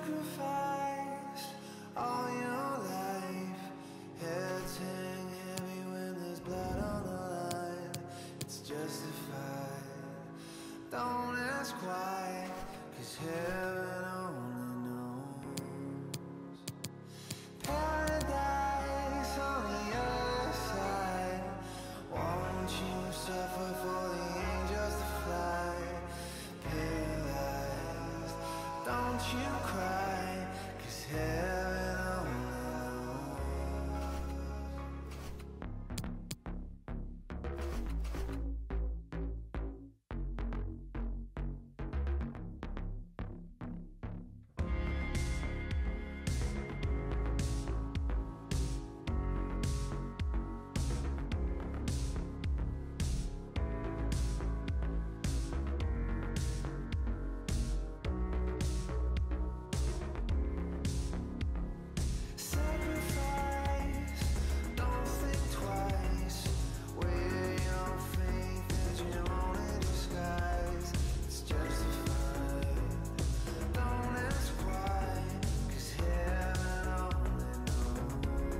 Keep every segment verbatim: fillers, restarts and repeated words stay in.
sacrifice all your life. Heads hang heavy when there's blood on the line. It's justified. Don't ask why, 'cause heaven only knows. Paradise on the other side. Won't you suffer for the angels to fly? Paralyzed, don't you cry, 'cause heaven only knows. Sacrifice, don't think twice. Wear your faith as your only disguise. It's justified. Don't ask why, 'cause heaven only knows.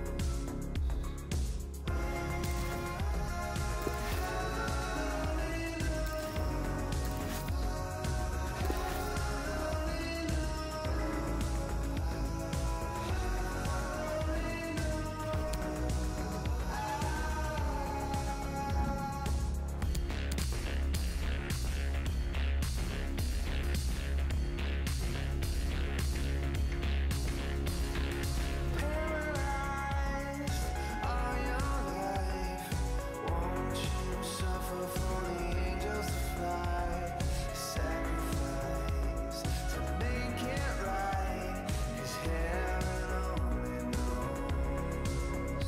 Paralyzed all your life. Won't you suffer for the angels to fly? Sacrifice to make it right, 'cause heaven only knows.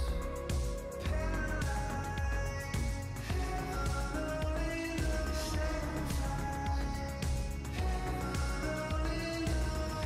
Paralyzed, heaven only knows. Sacrifice, heaven only knows.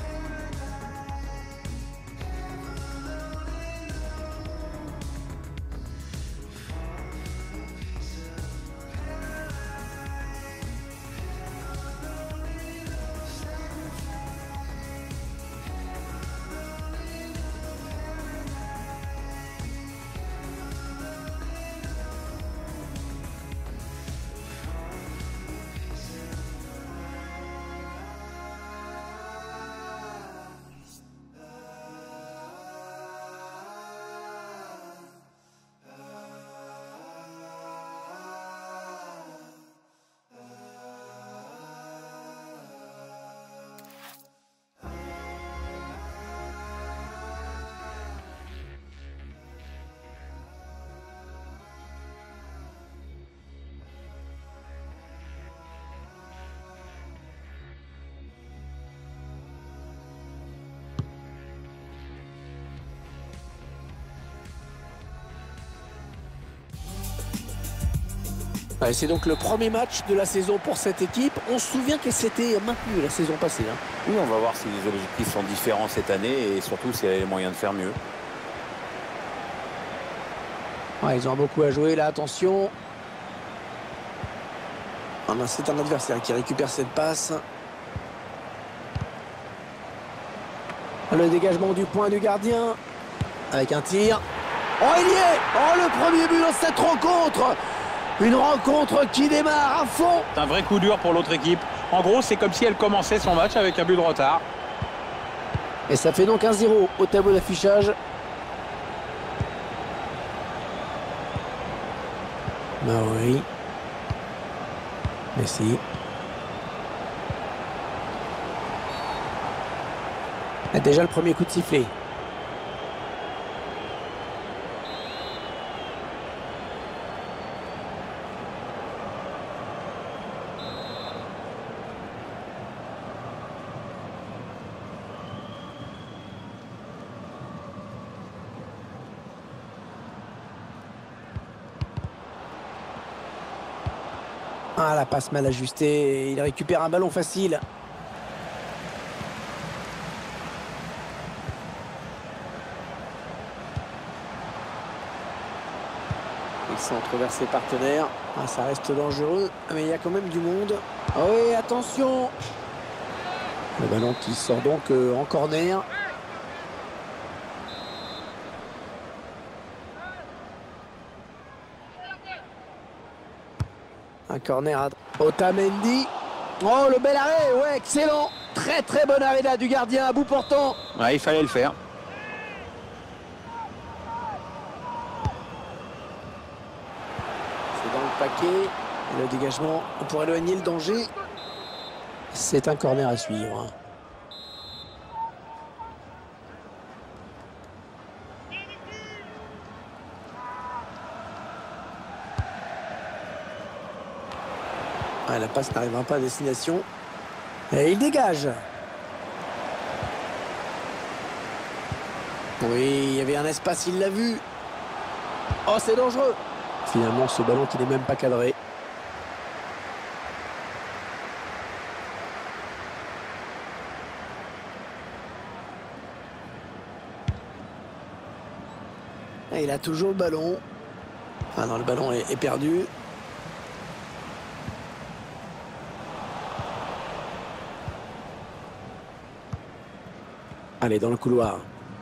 Ouais, c'est donc le premier match de la saison pour cette équipe. On se souvient qu'elle s'était maintenue la saison passée. Hein. Oui, on va voir si les objectifs sont différents cette année et surtout s'il y a les moyens de faire mieux. Ouais, ils ont beaucoup à jouer là, attention. Ah ben, c'est un adversaire qui récupère cette passe. Le dégagement du point du gardien. Avec un tir. Oh, il y est! Oh, le premier but dans cette rencontre! Une rencontre qui démarre à fond. C'est un vrai coup dur pour l'autre équipe. En gros, c'est comme si elle commençait son match avec un but de retard. Et ça fait donc un zéro au tableau d'affichage. Bah oui. Messi. Et déjà le premier coup de sifflet. Ah, la passe mal ajustée. Il récupère un ballon facile. Il centre vers ses partenaires. Ah, ça reste dangereux, mais il y a quand même du monde. Ah oui, attention. Le ballon qui sort donc euh, en corner. Un corner à Otamendi. Oh, le bel arrêt, ouais, excellent. Très très bon arrêt là du gardien à bout portant. Ouais, il fallait le faire. C'est dans le paquet. Le dégagement pour éloigner le danger. C'est un corner à suivre. Ah, la passe n'arrivera pas à destination. Et il dégage. Oui, il y avait un espace, il l'a vu. Oh, c'est dangereux. Finalement, ce ballon qui n'est même pas cadré. Et il a toujours le ballon. Enfin, non, le ballon est, est perdu. Allez, dans le couloir.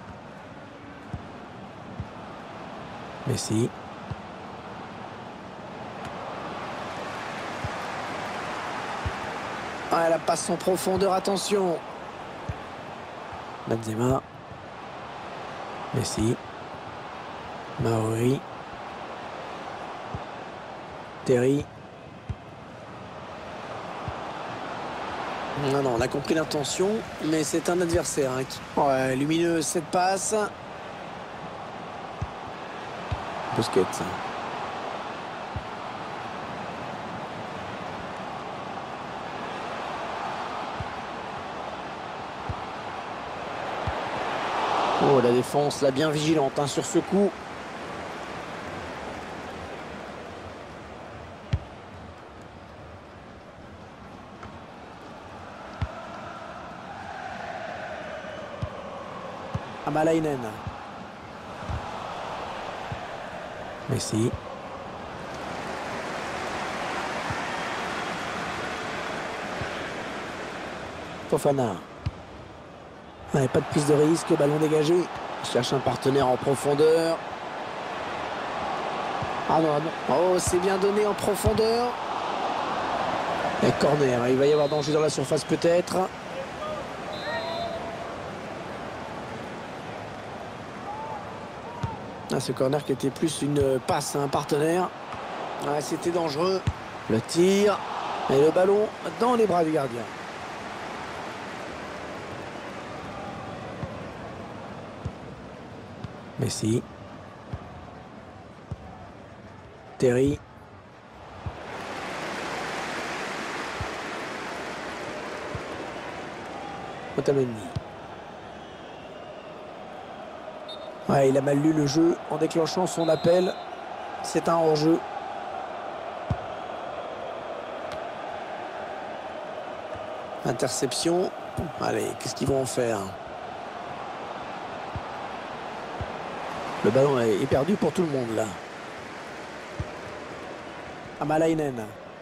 Messi. Ah, la passe en profondeur, attention. Benzema. Messi. Maori. Terry. Non, non, on a compris l'intention, mais c'est un adversaire. Hein, qui... Ouais, lumineuse cette passe. Busquets. Oh, la défense, là, bien vigilante hein, sur ce coup. Amalainen. Messi. Fofana. Ouais, pas de prise de risque, ballon dégagé. Il cherche un partenaire en profondeur. Ah non, non. Oh, c'est bien donné en profondeur. Et corner, il va y avoir danger dans la surface peut-être. Ah, ce corner qui était plus une passe à un partenaire. Ah, c'était dangereux. Le tir. Et le ballon dans les bras du gardien. Messi. Terry. Otamendi. Ouais, il a mal lu le jeu en déclenchant son appel. C'est un hors-jeu. Interception. Allez, qu'est-ce qu'ils vont en faire? Le ballon est perdu pour tout le monde là. Amalainen.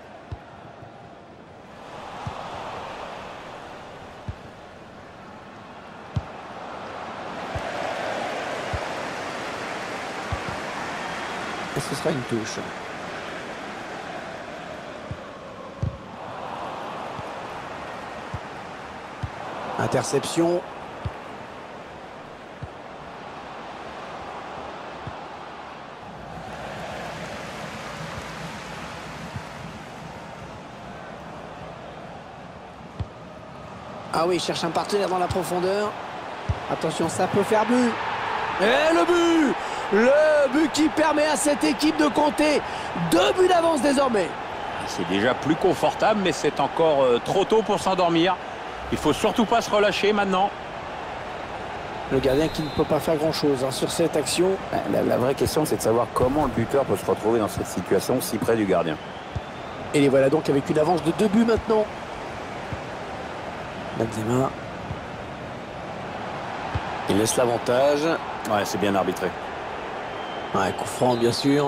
Et ce sera une touche. Interception. Ah oui, il cherche un partenaire dans la profondeur. Attention, ça peut faire but. Et le but! Le but qui permet à cette équipe de compter deux buts d'avance désormais. C'est déjà plus confortable, mais c'est encore euh, trop tôt pour s'endormir. Il faut surtout pas se relâcher maintenant. Le gardien qui ne peut pas faire grand-chose hein, sur cette action. La, la vraie question, c'est de savoir comment le buteur peut se retrouver dans cette situation si près du gardien. Et les voilà donc avec une avance de deux buts maintenant. Benzema. Il laisse l'avantage. Ouais, c'est bien arbitré. Ouais, coup franc bien sûr.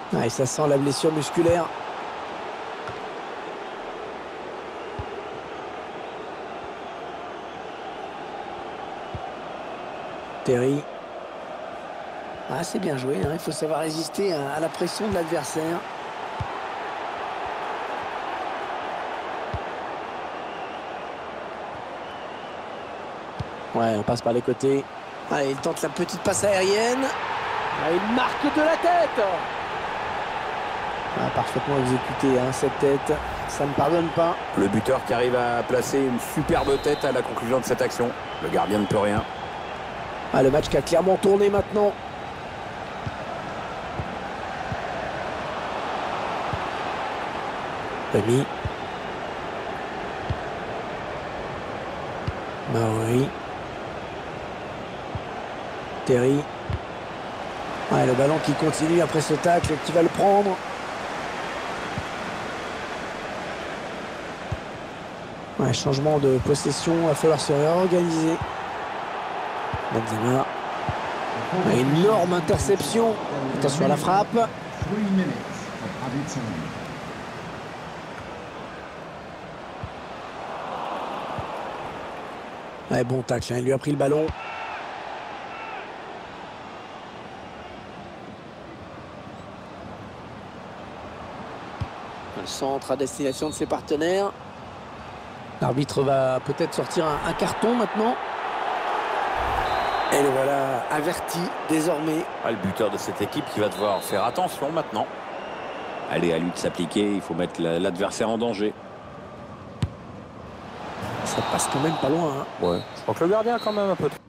Ah, et ça sent la blessure musculaire. Terry. Ah, c'est bien joué, hein. Il faut savoir résister à, à la pression de l'adversaire. Ouais, on passe par les côtés. Allez, il tente la petite passe aérienne. Ah, il marque de la tête. Ah, parfaitement exécuté, hein, cette tête. Ça ne pardonne pas. Le buteur qui arrive à placer une superbe tête à la conclusion de cette action. Le gardien ne peut rien. Ah, le match qui a clairement tourné maintenant. Rémi. Maori. Terry. Ah, et le ballon qui continue après ce tacle, qui va le prendre. Ouais, changement de possession, il va falloir se réorganiser. Benzema. Ouais, énorme interception. Attention à la frappe. Three minutes of added time. Ouais, bon tacle, hein, il lui a pris le ballon. Le centre à destination de ses partenaires. L'arbitre va peut-être sortir un, un carton maintenant. Et le voilà averti désormais. Ah, le buteur de cette équipe qui va devoir faire attention maintenant. Allez, à lui de s'appliquer, il faut mettre la- l'adversaire en danger. Ça passe quand même pas loin, hein. Ouais. Je crois que le gardien a quand même un peu trop.